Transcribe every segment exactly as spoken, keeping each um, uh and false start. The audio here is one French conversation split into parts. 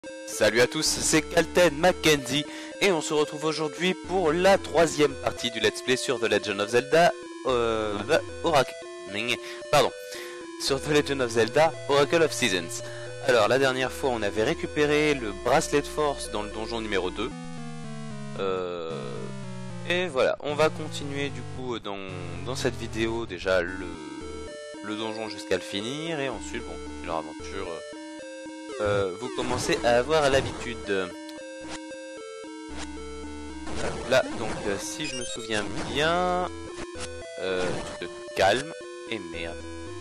Salut à tous, c'est Calten Mackenzie et on se retrouve aujourd'hui pour la troisième partie du Let's Play sur The Legend of Zelda euh, The Oracle... Pardon, sur The Legend of Zelda Oracle of Seasons. Alors la dernière fois on avait récupéré le bracelet de force dans le donjon numéro deux. Euh... Et voilà, on va continuer du coup dans, dans cette vidéo déjà le, le donjon jusqu'à le finir et ensuite bon, leur aventure... Euh, vous commencez à avoir l'habitude. Là, donc, euh, si je me souviens bien, euh, tu te calmes et merde.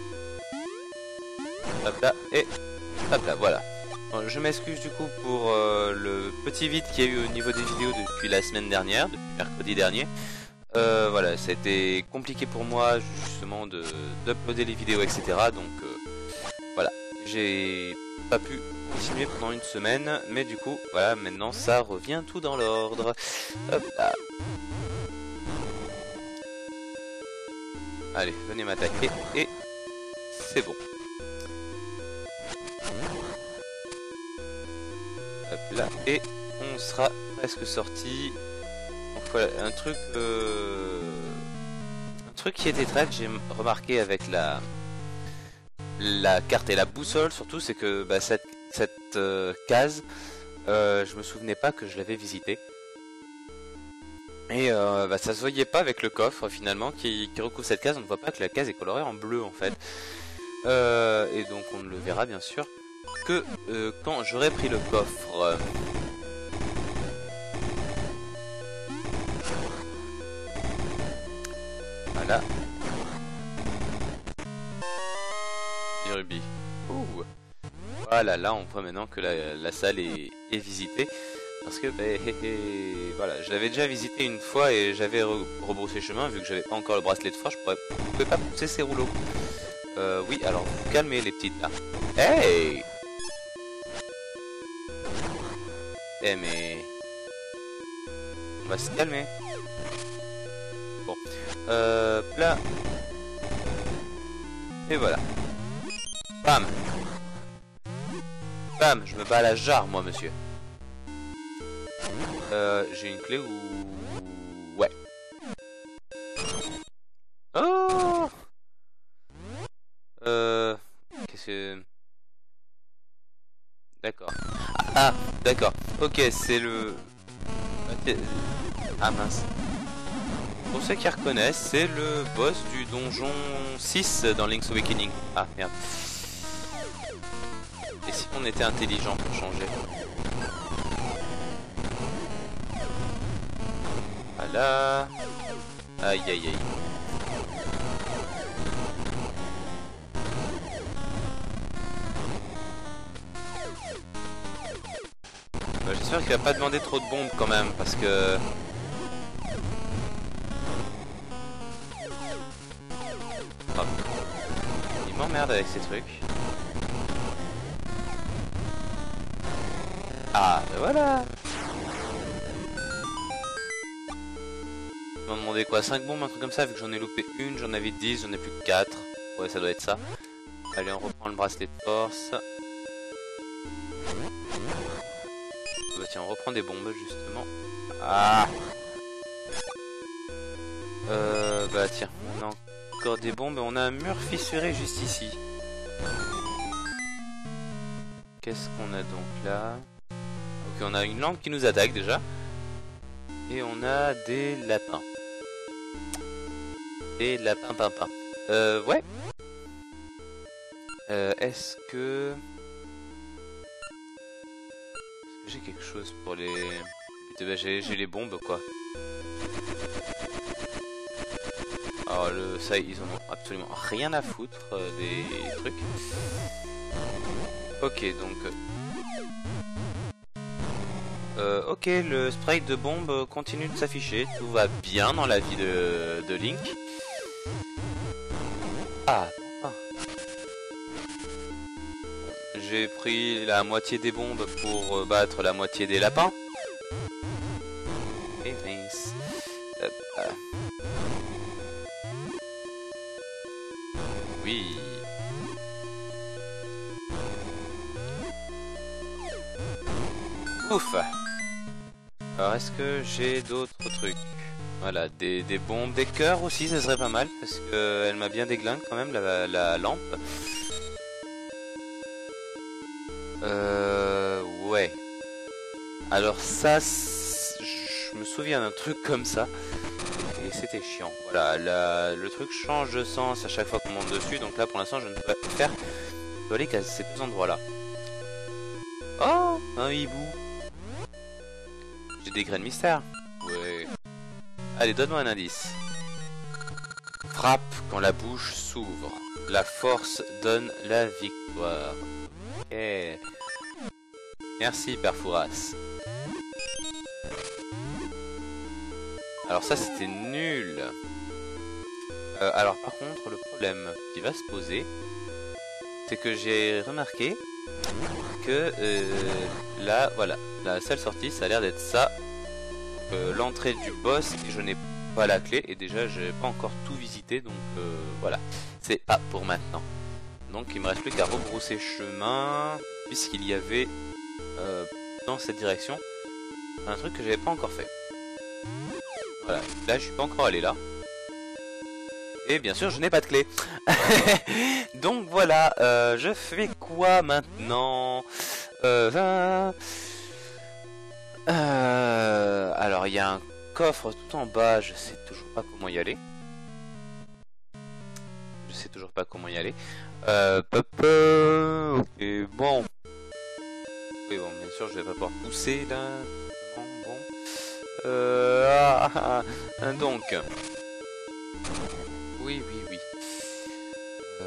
Hop là, et hop là, voilà. Bon, je m'excuse du coup pour euh, le petit vide qu'il y a eu au niveau des vidéos depuis la semaine dernière, depuis mercredi dernier. Euh, voilà, c'était compliqué pour moi justement de d'uploader les vidéos, et cetera. Donc, euh, voilà, j'ai pas pu continuer pendant une semaine, mais du coup, voilà, maintenant ça revient tout dans l'ordre. Hop là. Allez, venez m'attaquer, et c'est bon. Hop là, et on sera presque sorti. Donc voilà, un truc, euh... un truc qui était très que j'ai remarqué avec la la carte et la boussole surtout, c'est que bah, cette, cette euh, case, euh, je me souvenais pas que je l'avais visitée. Et euh, bah, ça se voyait pas avec le coffre finalement qui, qui recouvre cette case, on ne voit pas que la case est colorée en bleu en fait. Euh, et donc on ne le verra bien sûr que euh, quand j'aurai pris le coffre. Voilà. Rubis. Ouh. Voilà, là on voit maintenant que la, la salle est, est visitée. Parce que, bah, hé, hé, voilà, je l'avais déjà visité une fois et j'avais re rebroussé chemin. Vu que j'avais pas encore le bracelet de force, je pourrais, je pouvais pas pousser ces rouleaux. Euh, oui, alors, vous calmez les petites là. Hey! Eh, mais. On va se calmer. Bon. Euh, là. Et voilà. Bam! Bam! Je me bats à la jarre, moi, monsieur. Euh, j'ai une clé ou... Ouais. Oh! Euh... Qu'est-ce que... D'accord. Ah, ah d'accord. Ok, c'est le... Ah mince. Pour ceux qui reconnaissent, c'est le boss du donjon six dans Link's Awakening. Ah, merde. Et si on était intelligent pour changer? Voilà. Aïe aïe aïe. Bah, j'espère qu'il va pas demander trop de bombes quand même, parce que... Oh. Il m'emmerde avec ces trucs. Ah, ben voilà. Ils m'ont demandé quoi, cinq bombes, un truc comme ça, vu que j'en ai loupé une, j'en avais dix, j'en ai plus que quatre. Ouais, ça doit être ça. Allez, on reprend le bracelet de force. Bah tiens, on reprend des bombes, justement. Ah. Euh, bah tiens, on a encore des bombes, on a un mur fissuré juste ici. Qu'est-ce qu'on a donc là? Ok, on a une lampe qui nous attaque déjà. Et on a des lapins. Des lapins pimpins. Euh, ouais. Euh, est-ce que... Est-ce que j'ai quelque chose pour les... Bah, j'ai les bombes, quoi. Alors, le... ça, ils en ont absolument rien à foutre euh, des trucs. Ok, donc... Euh, ok, le sprite de bombe continue de s'afficher. Tout va bien dans la vie de, de Link. Ah, ah. J'ai pris la moitié des bombes pour battre la moitié des lapins. Et nice. Hop, ah. Oui. Ouf. Alors est-ce que j'ai d'autres trucs? Voilà, des, des bombes, des cœurs aussi, ça serait pas mal, parce que elle m'a bien déglingue quand même, la, la lampe. Euh... Ouais. Alors ça, je me souviens d'un truc comme ça, et c'était chiant. Voilà, la, le truc change de sens à chaque fois qu'on monte dessus, donc là pour l'instant je ne peux pas faire. Je dois aller qu'à ces deux endroits-là. Oh, un hibou. J'ai des graines mystères. Ouais. Allez, donne-moi un indice. Frappe quand la bouche s'ouvre. La force donne la victoire. Ok. Merci, Père Fouras. Alors ça, c'était nul. Euh, alors par contre, le problème qui va se poser, c'est que j'ai remarqué que euh, là, voilà, la seule sortie, ça a l'air d'être ça. Euh, l'entrée du boss, et je n'ai pas la clé, et déjà j'ai pas encore tout visité, donc euh, voilà, c'est pas pour maintenant. Donc il me reste plus qu'à rebrousser chemin, puisqu'il y avait euh, dans cette direction un truc que j'avais pas encore fait. Voilà, là je suis pas encore allé là. Et bien sûr je n'ai pas de clé. Donc voilà, euh, je fais quoi maintenant? euh, euh, Alors il y a un coffre tout en bas, je sais toujours pas comment y aller. Je sais toujours pas comment y aller. Euh, papa, ok, bon. Oui, bon, bien sûr je vais pas pouvoir pousser là. Bon, bon. Euh, ah, ah, ah, donc. Oui, oui, oui. Euh...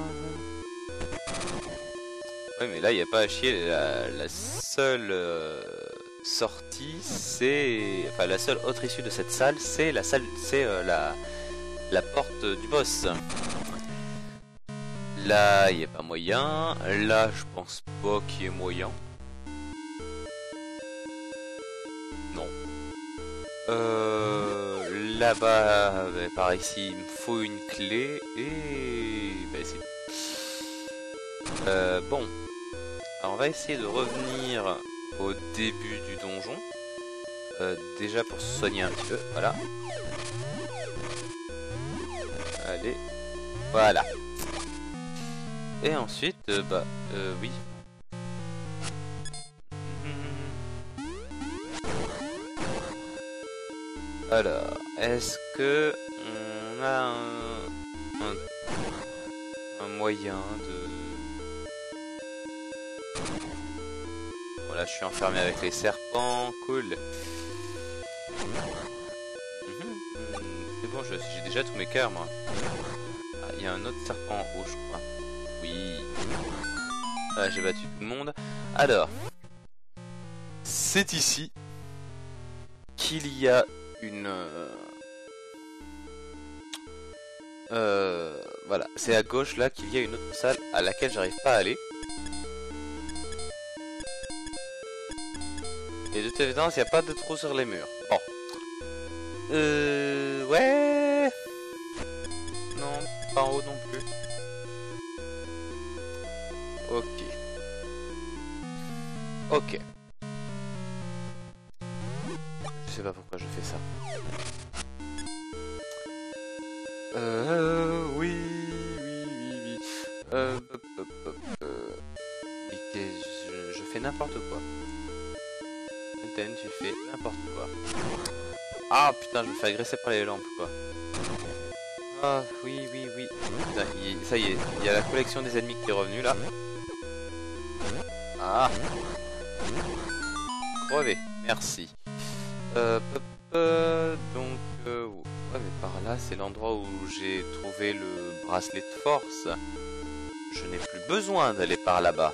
Oui, mais là, il n'y a pas à chier. La, la seule euh, sortie, c'est... Enfin, la seule autre issue de cette salle, c'est la salle... C'est euh, la... la porte du boss. Là, il n'y a pas moyen. Là, je pense pas qu'il y ait moyen. Non. Euh... Là-bas, bah, par ici, il me faut une clé. Et... Bah, c'est... Euh, bon. Alors on va essayer de revenir au début du donjon. Euh, déjà pour se soigner un petit peu. Voilà. Allez. Voilà. Et ensuite, euh, bah, euh, oui. Alors, est-ce que on a un, un, un moyen de... Voilà, je suis enfermé avec les serpents, cool. Mm-hmm. C'est bon, j'ai déjà tous mes cœurs, moi. Ah, il y a un autre serpent en haut, je crois. Oui. Ah, j'ai battu tout le monde. Alors, c'est ici qu'il y a une... Euh, voilà, c'est à gauche là qu'il y a une autre salle à laquelle j'arrive pas à aller. Et de toute évidence, il n'y a pas de trou sur les murs. Bon. Euh... Ouais... Non, pas en haut non plus. Ok. Ok. Je sais pas pourquoi je fais ça. Euh... Oui... Oui... Oui... Oui... Euh... Hop, hop, hop, euh... Je, je fais n'importe quoi. Tu fais n'importe quoi. Ah putain, je me fais agresser par les lampes quoi. Ah oui oui oui. Putain, il, ça y est, il y a la collection des ennemis qui est revenue là. Ah. Crevé, merci. Euh, pop, euh, donc euh, ouais mais par là c'est l'endroit où j'ai trouvé le bracelet de force. Je n'ai plus besoin d'aller par là-bas.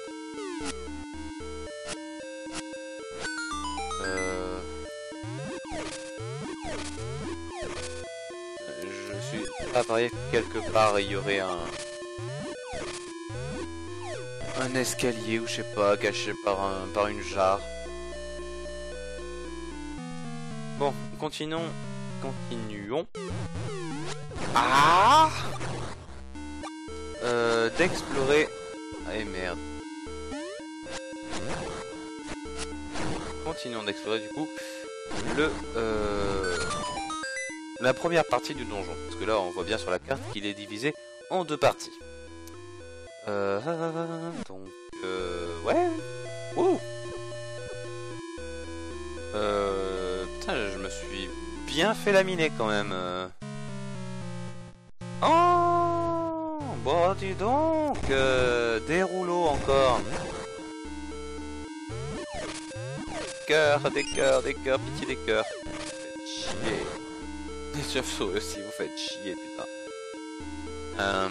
À parier que quelque part il y aurait un un escalier ou je sais pas, caché par un par une jarre. Bon, continuons, continuons. Ah euh, d'explorer. Ah et merde. continuons d'explorer du coup le euh, la première partie du donjon. Parce que là on voit bien sur la carte qu'il est divisé en deux parties. Euh, donc euh, ouais. Ouh. Euh, putain, je me suis bien fait laminer quand même. Oh, bon dis donc, euh, des rouleaux encore. Des cœurs, des cœurs, des cœurs, pitié des cœurs. Vous faites chier. Les chauves-souris aussi, vous faites chier, putain. Euh...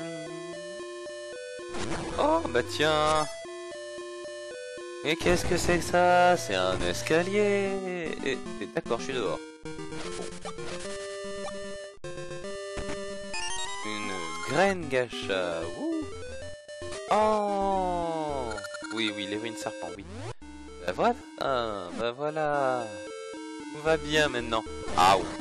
Oh, bah tiens. Mais qu'est-ce que c'est que ça? C'est un escalier. Et, et d'accord, je suis dehors. Bon. Une graine gacha. Ouh. Oh. Oui, oui, les ruines serpents, oui. Bah voilà, ah, bah voilà. Tout va bien maintenant. Ah oui.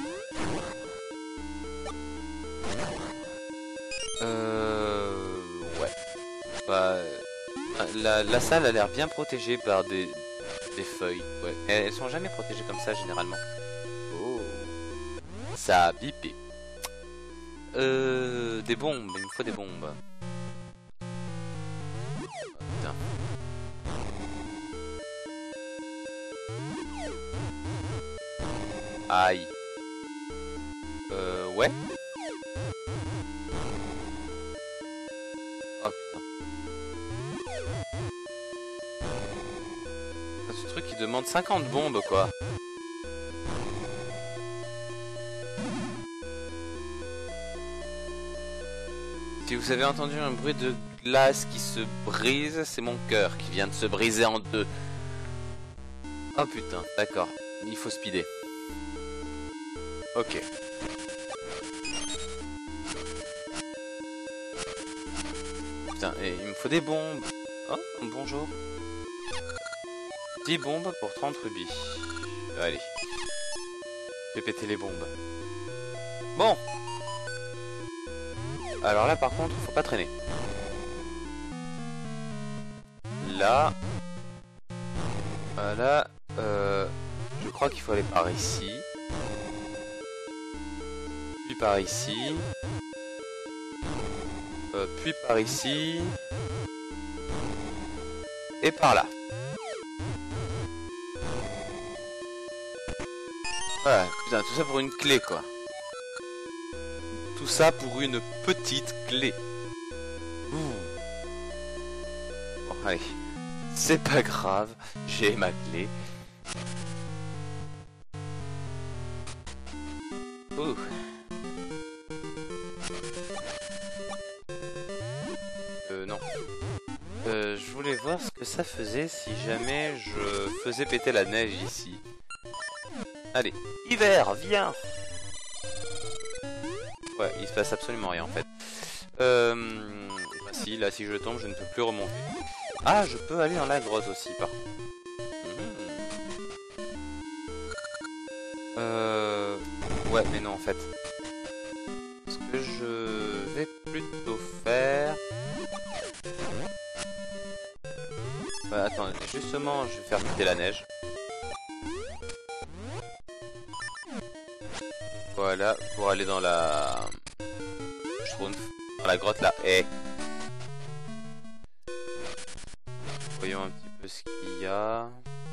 Euh... Ouais. Bah... La, la salle a l'air bien protégée par des, des feuilles. Ouais. Elles, elles sont jamais protégées comme ça généralement. Oh. Ça a bipé. Euh... Des bombes. Il me faut des bombes. Oh, putain. Aïe. Euh... Ouais. Oh putain. Ce truc qui demande cinquante bombes quoi. Si vous avez entendu un bruit de glace qui se brise, c'est mon cœur qui vient de se briser en deux. Oh putain, d'accord. Il faut speeder. Ok. Putain, et il me faut des bombes. Oh, bonjour. dix bombes pour trente rubis. Allez. Je vais péter les bombes. Bon. Alors là, par contre, faut pas traîner. Là. Voilà. Euh, je crois qu'il faut aller par ici. Puis par ici. Euh, puis par ici. Et par là. Voilà, putain, tout ça pour une clé quoi. Tout ça pour une petite clé. Ouh. Bon, allez. C'est pas grave, j'ai ma clé. Ouh. Euh, non. Euh, je voulais voir ce que ça faisait si jamais je faisais péter la neige ici. Allez, hiver, viens. Ouais, il se passe absolument rien en fait. Euh... Bah si, là si je tombe, je ne peux plus remonter. Ah, je peux aller dans la grotte aussi par contre. Mmh. Euh... Ouais, mais non en fait. Ce que je vais plutôt faire... Bah, attends, justement, je vais faire péter la neige. Voilà, pour aller dans la... Je trouve dans la grotte là. Eh. Voyons un petit peu ce qu'il y a.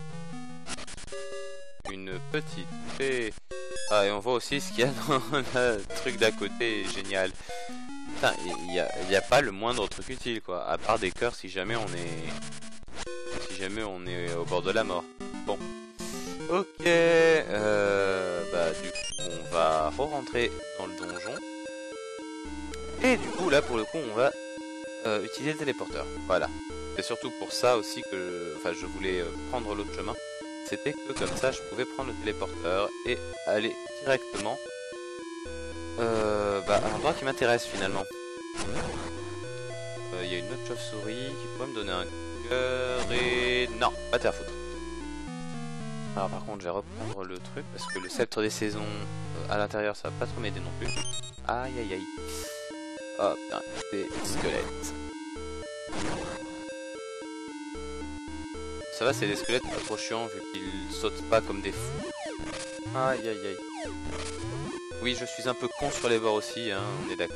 Une petite fée. Ah, et on voit aussi ce qu'il y a dans le truc d'à côté. Génial. Putain, il n'y a, y a pas le moindre truc utile quoi. À part des cœurs si jamais on est... Si jamais on est au bord de la mort. Bon. Ok. Euh, bah du coup on va re-rentrer dans le donjon. Et du coup là pour le coup on va euh, utiliser le téléporteur. Voilà. C'est surtout pour ça aussi que enfin je voulais prendre l'autre chemin. C'était que comme ça je pouvais prendre le téléporteur et aller directement euh, bah, à l'endroit qui m'intéresse finalement. Il euh, y a une autre chauve-souris qui pourrait me donner un cœur et... Non, pas terre à foutre. Alors par contre je vais reprendre le truc parce que le sceptre des saisons euh, à l'intérieur ça va pas trop m'aider non plus. Aïe aïe aïe. Oh putain, des squelettes. ça va, c'est des squelettes pas trop chiants vu qu'ils sautent pas comme des fous. Aïe aïe aïe. Oui, je suis un peu con sur les bords aussi, hein, on est d'accord.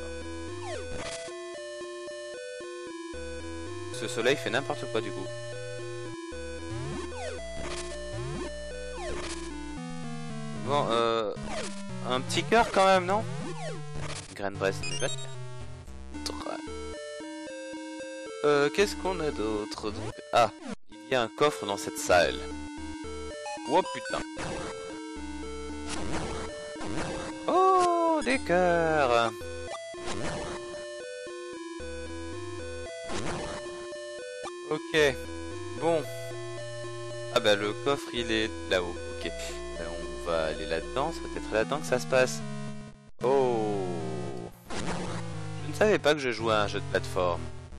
Ce soleil fait n'importe quoi du coup. Bon, euh... un petit cœur quand même, non? Graine Brest, mais pas de cœur. Euh, qu'est-ce qu'on a d'autre donc? Ah, il y a un coffre dans cette salle. Oh putain. Oh, des cœurs. Ok, bon. Ah bah le coffre il est là-haut, ok. Euh, on va aller là-dedans, c'est peut-être là-dedans que ça se passe. Oh. Je ne savais pas que je jouais à un jeu de plateforme.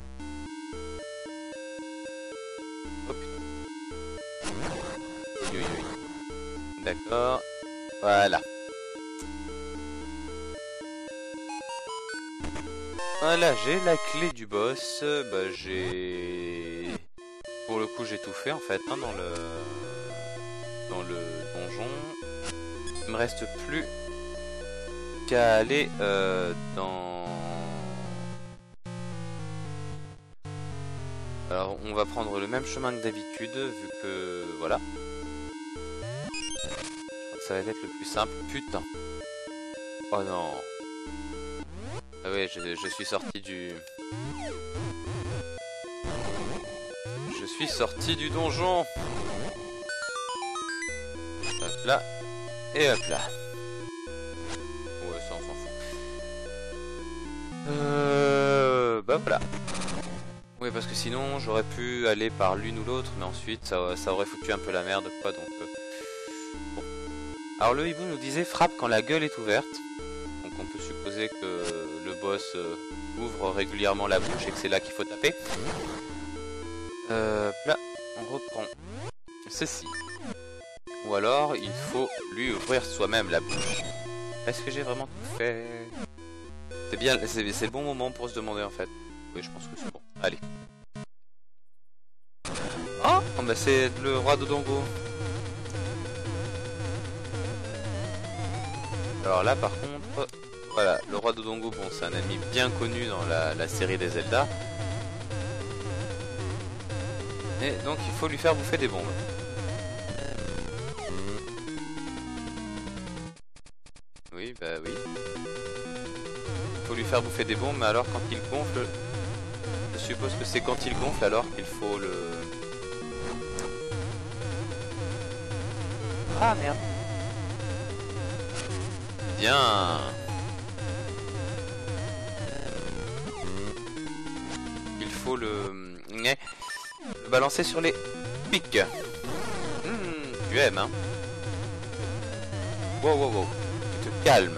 Oh putain. Oui, oui, oui. D'accord. Voilà. Voilà, j'ai la clé du boss. Bah j'ai... Pour le coup j'ai tout fait en fait hein, dans le... Dans le donjon. Il me reste plus qu'à aller euh, dans... Alors on va prendre le même chemin que d'habitude vu que... Voilà. Je crois que ça va être le plus simple. Putain. Oh non. Ah ouais, je, je suis sorti du... Je suis sorti du donjon. Hop là. Et hop là. Ouais, ça on s'en fout. Euh... Bah voilà. Oui, parce que sinon j'aurais pu aller par l'une ou l'autre, mais ensuite ça, ça aurait foutu un peu la merde, quoi, donc... Euh... Bon. Alors le hibou nous disait frappe quand la gueule est ouverte. Donc on peut supposer que le boss euh, ouvre régulièrement la bouche et que c'est là qu'il faut taper. Euh, là, on reprend ceci. Ou alors, il faut lui ouvrir soi-même la bouche. Est-ce que j'ai vraiment tout fait? C'est bien, c'est le bon moment pour se demander en fait. Oui, je pense que c'est bon. Allez. Oh, oh bah c'est le roi Dodongo. Alors là, par contre, voilà, le roi Dodongo, bon, c'est un ami bien connu dans la, la série des Zelda. Et donc il faut lui faire bouffer des bombes. Oui, bah oui. Il faut lui faire bouffer des bombes, mais alors quand il gonfle... Je suppose que c'est quand il gonfle alors qu'il faut le... Ah merde. Bien. Il faut le... le balancer sur les pics. Mmh, tu aimes, hein. Wow, wow, wow. Tu te calmes.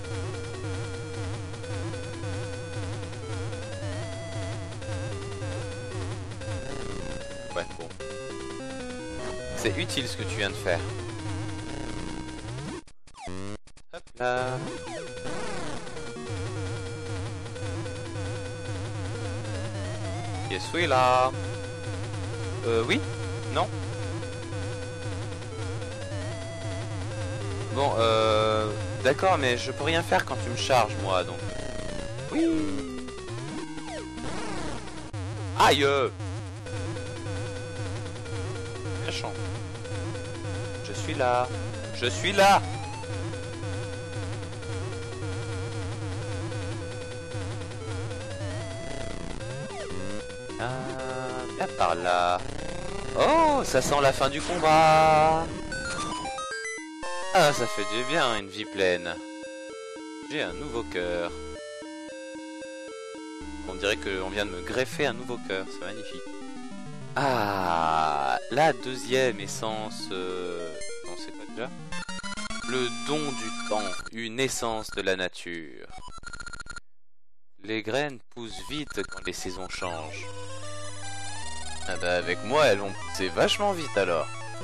Ouais, bon. C'est utile ce que tu viens de faire. Hop là. Yes, oui, là. Euh, oui? Non? Bon, euh... D'accord, mais je peux rien faire quand tu me charges, moi, donc... Oui. Aïe. Méchant. Je suis là. Je suis là. Ah, viens par là. Oh, ça sent la fin du combat. Ah, ça fait du bien, une vie pleine. J'ai un nouveau cœur. On dirait qu'on vient de me greffer un nouveau cœur, c'est magnifique. Ah, la deuxième essence... Euh... Non, c'est quoi déjà? Le don du temps, une essence de la nature. Les graines poussent vite quand les saisons changent. Ah bah avec moi, elles vont pousser vachement vite alors.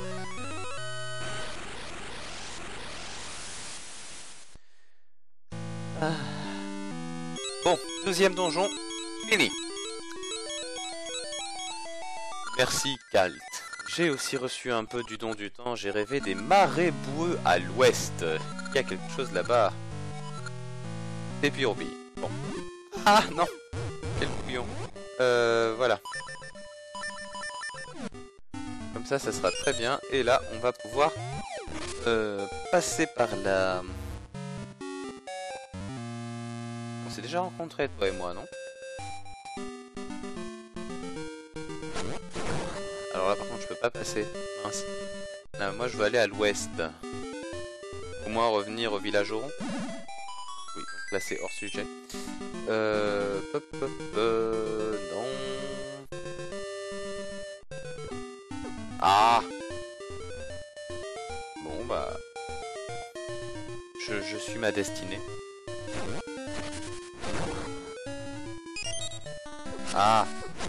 Ah. Bon, deuxième donjon, fini. Merci Kalt. j'ai aussi reçu un peu du don du temps. J'ai rêvé des marais boueux à l'ouest. Il y a quelque chose là-bas. Et puis on bon. Ah non. Quel couillon. Euh, voilà. Comme ça, ça sera très bien. Et là, on va pouvoir euh, passer par là. On s'est déjà rencontrés, toi et moi, non? Alors là, par contre, je peux pas passer. Mince. Là, moi, je veux aller à l'ouest. Au moins revenir au village au rond. Oui, donc là, c'est hors sujet. Euh... Pop, pop, euh... Non... Ah! Bon, bah... Je, je suis ma destinée. Ah!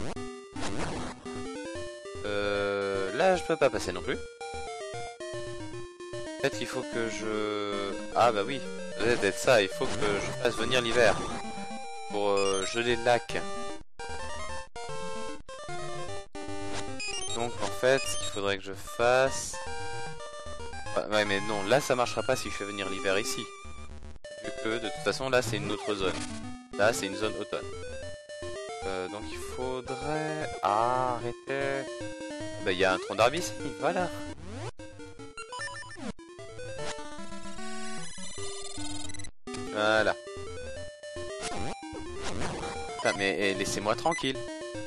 Euh... Là, je peux pas passer non plus. Peut-être qu'il faut que je... Ah bah oui, ça doit être ça, il faut que je fasse venir l'hiver. Pour euh, geler le lac. Donc en fait, ce qu'il faudrait que je fasse... Ouais, ouais mais non, là ça marchera pas si je fais venir l'hiver ici. Vu que de toute façon là c'est une autre zone. Là c'est une zone automne. Euh, donc il faudrait... Ah, arrêtez. Bah il y a un tronc d'arbre ici, voilà. Voilà. Putain, mais eh, laissez-moi tranquille.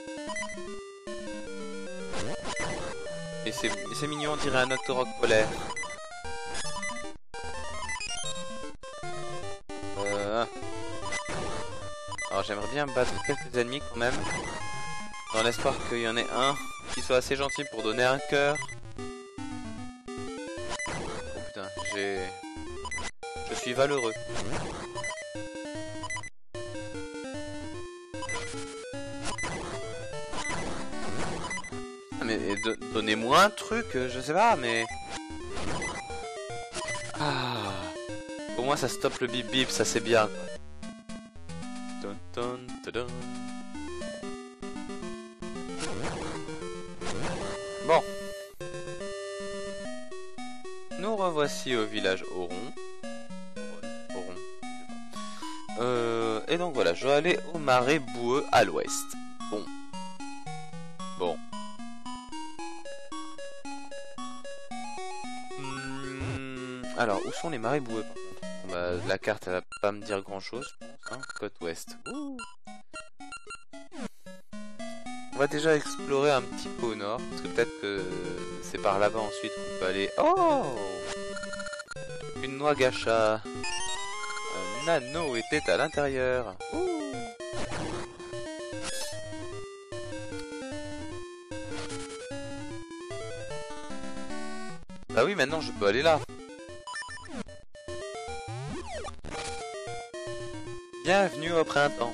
Et c'est mignon, on dirait un octoroc polaire. Euh... Alors j'aimerais bien battre quelques ennemis quand même. Dans l'espoir qu'il y en ait un qui soit assez gentil pour donner un cœur. Oh putain, j'ai... Je suis valeureux. Mais donnez-moi un truc, je sais pas, mais... Ah. Au moins ça stoppe le bip bip, ça c'est bien. Dun, dun, dun, dun. Bon. Nous revoici au village Oron. Oron. Euh, et donc voilà, je vais aller au marais boueux à l'ouest. Bon. Bon. Hum, alors, où sont les marais boueux par contre? Bon, bah, la carte elle va pas me dire grand chose, je pense, hein. Côte ouest. Ouh. On va déjà explorer un petit peu au nord, parce que peut-être que c'est par là-bas ensuite qu'on peut aller. Oh! Une noix gacha. Un anneau était à l'intérieur. Bah oui, maintenant je peux aller là. Bienvenue au printemps.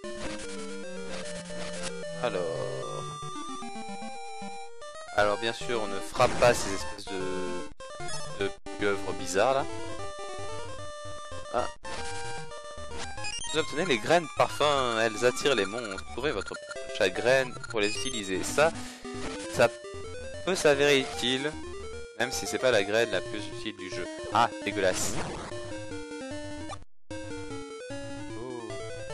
Alors... Alors bien sûr, on ne frappe pas ces espèces de... de pieuvres bizarres là. Ah. Vous obtenez les graines parfum, elles attirent les monstres. Trouvez votre chaque graine pour les utiliser. Ça, ça peut s'avérer utile, même si c'est pas la graine la plus utile du jeu. Ah, dégueulasse. Oh,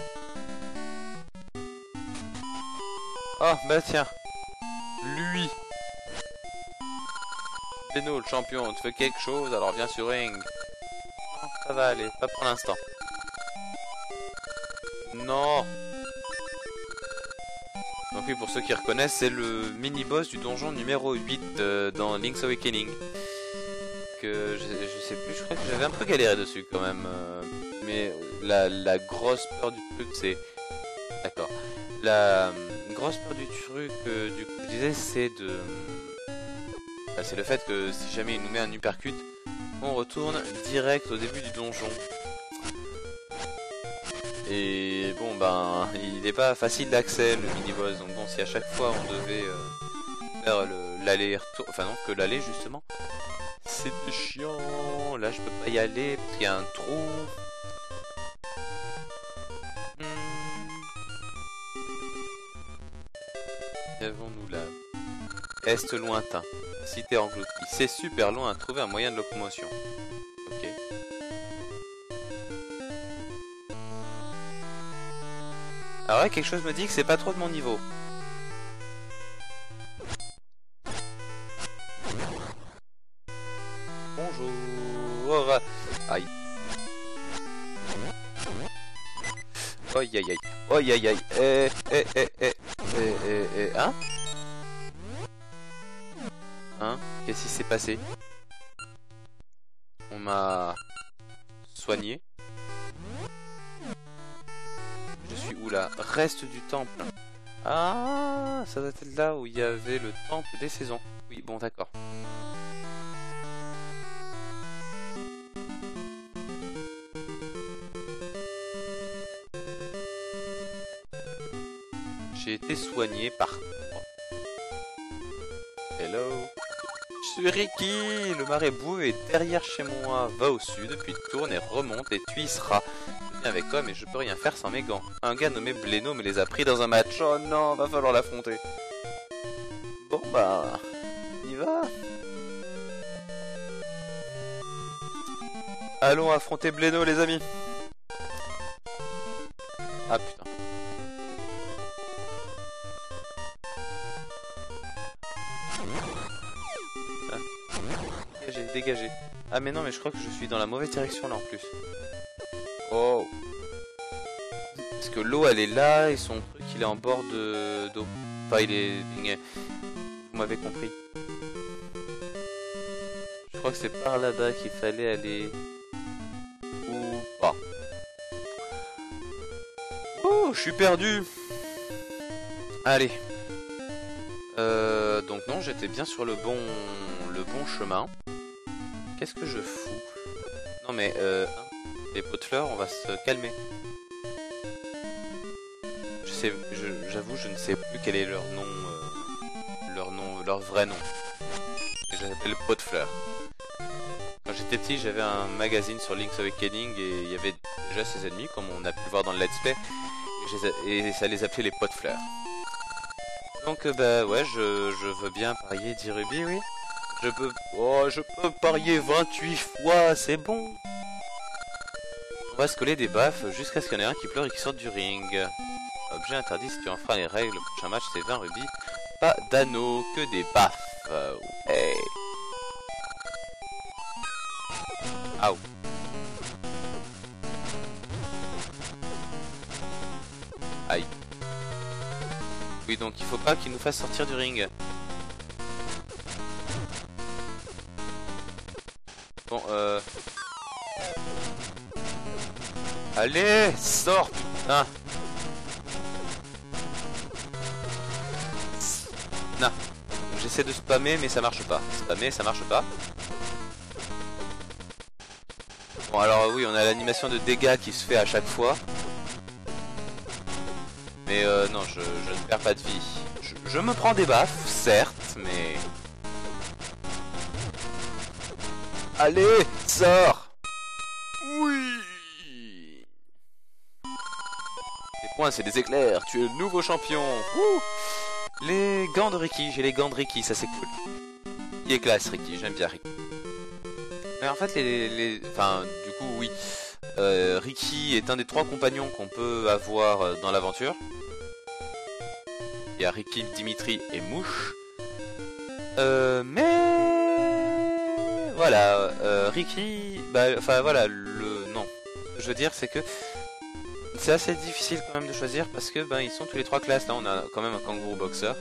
oh bah tiens. Lui. Beno, le champion, on te fait quelque chose, alors viens sur ring. Oh, ça va aller, pas pour l'instant. Non. Donc oui, pour ceux qui reconnaissent, c'est le mini-boss du donjon numéro huit euh, dans Link's Awakening. Que je, je sais plus, je crois que j'avais un peu galéré dessus quand même. Euh, mais la, la grosse peur du truc, c'est... D'accord. La euh, grosse peur du truc, euh, du coup, je disais, c'est de... Bah, c'est le fait que si jamais il nous met un uppercut, on retourne direct au début du donjon. Et bon ben, il n'est pas facile d'accès le mini-boss, donc bon si à chaque fois on devait euh, faire l'aller-retour, enfin non que l'aller justement, c'était chiant, là je peux pas y aller parce qu'il y a un trou. Hmm. Qu'avons-nous là? Est lointain. Cité engloutie. C'est super loin à trouver un moyen de locomotion. Ok. Alors ouais, quelque chose me dit que c'est pas trop de mon niveau. Bonjour. Aïe. Aïe aïe aïe. Aïe aïe aïe. Eh eh eh eh eh eh eh hein? Hein? Qu'est-ce qui s'est passé? On m'a soigné. Je suis où là? Reste du temple. Ah, ça doit être là où il y avait le temple des saisons. Oui, bon, d'accord. J'ai été soigné par... Hello. Je suis Ricky, le marais boueux est derrière chez moi. Va au sud, puis tourne et remonte et tu y seras. Je viens avec toi, mais je peux rien faire sans mes gants. Un gars nommé Bléno me les a pris dans un match. Oh non, va falloir l'affronter. Bon bah, on y va. Allons affronter Bléno, les amis. Ah putain. Dégagé, dégagé. Ah mais non, mais je crois que je suis dans la mauvaise direction là en plus. Oh. Parce que l'eau elle est là et son truc il est en bord de d'eau. Enfin il est... Vous m'avez compris. Je crois que c'est par là-bas qu'il fallait aller. Ou pas. Oh, je suis perdu. Allez. Euh, donc non, j'étais bien sur le bon, le bon chemin. Qu'est-ce que je fous? Non mais, euh, les pots de fleurs, on va se calmer. Je sais, j'avoue, je, je ne sais plus quel est leur nom, euh, leur nom, leur vrai nom. Et je l'appelle pot de fleurs. Quand j'étais petit, j'avais un magazine sur Link's Awakening et il y avait déjà ses ennemis, comme on a pu le voir dans le let's play, et, et ça les appelait les pots de fleurs. Donc euh, bah ouais, je, je veux bien parier dix rubis, oui. Je peux... Oh, je peux parier vingt-huit fois, c'est bon. On va se coller des baffes jusqu'à ce qu'il y en ait un qui pleure et qui sorte du ring. Objet interdit si tu en feras les règles. Le prochain match c'est vingt rubis. Pas d'anneaux, que des baffes. Euh, ouais. Aouh. Aïe. Oui, donc il faut pas qu'il nous fasse sortir du ring. Bon, euh... Allez, sors, putain. Non. J'essaie de spammer, mais ça marche pas. Spammer, ça marche pas. Bon, alors oui, on a l'animation de dégâts qui se fait à chaque fois. Mais euh, non, je, je ne perds pas de vie. Je, je me prends des baffes, certes, mais... Allez, sors. Oui. Les points, c'est des éclairs. Tu es le nouveau champion. Ouh. Les gants de Ricky. J'ai les gants de Ricky, ça c'est cool. Il est classe, Ricky. J'aime bien Ricky. Mais en fait, les... les... Enfin, du coup, oui. Euh, Ricky est un des trois compagnons qu'on peut avoir dans l'aventure. Il y a Ricky, Dimitri et Mouche. Euh, mais... Voilà, euh, Ricky... Bah, enfin, voilà, le... Non. Ce que je veux dire, c'est que... C'est assez difficile quand même de choisir parce que, ben, ils sont tous les trois classes. Là, on a quand même un kangourou boxeur.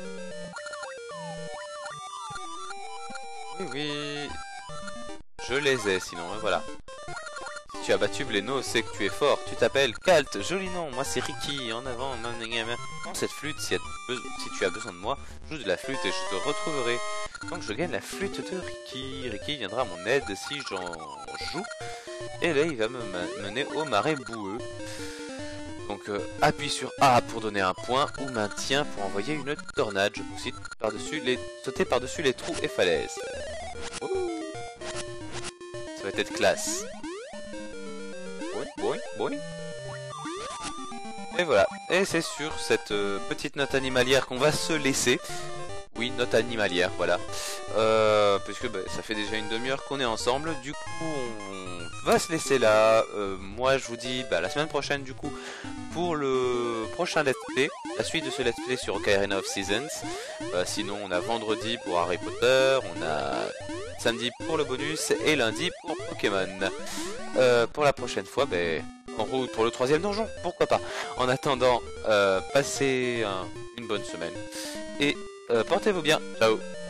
Oui, oui... Je les ai, sinon, hein, voilà. Si tu as battu Bléno, c'est que tu es fort. Tu t'appelles Kalt, joli nom. Moi, c'est Ricky. En avant, prends cette flûte. Si, si tu as besoin de moi, joue de la flûte et je te retrouverai. Donc, je gagne la flûte de Ricky. Ricky viendra à mon aide si j'en joue. Et là, il va me mener au marais boueux. Donc, euh, appuie sur A pour donner un point ou maintien pour envoyer une tornade. Je peux aussi par-dessus les... sauter par-dessus les trous et falaises. Ouh. Ça va être classe. Oui, oui, oui. Et voilà. Et c'est sur cette euh, petite note animalière qu'on va se laisser. Oui, note animalière, voilà. Euh, puisque bah, ça fait déjà une demi-heure qu'on est ensemble. Du coup, on va se laisser là. Euh, moi, je vous dis bah, la semaine prochaine, du coup, pour le prochain let's play. La suite de ce let's play sur Ocarina of Seasons. Euh, sinon, on a vendredi pour Harry Potter. On a samedi pour le bonus. Et lundi pour Pokémon. Euh, pour la prochaine fois, ben, en route pour le troisième donjon. Pourquoi pas. En attendant, euh, passez un, une bonne semaine. Et... Euh, portez-vous bien, ciao.